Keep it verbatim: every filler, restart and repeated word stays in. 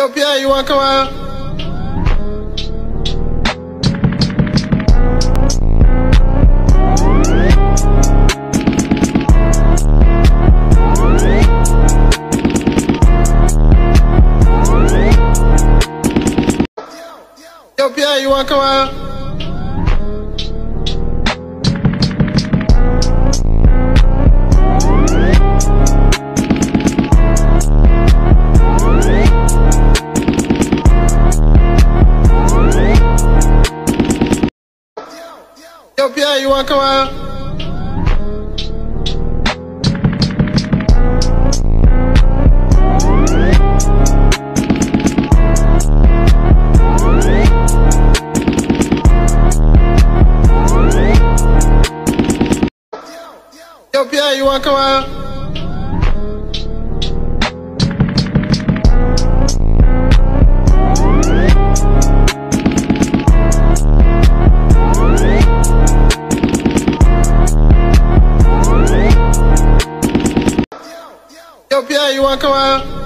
Yo, Pierre, you wanna come out? Yo, Pierre, you wanna come out? Yo, Pierre, you wanna come out? Yo, Pierre, you wanna come out? Yo, Pierre, you wanna come out?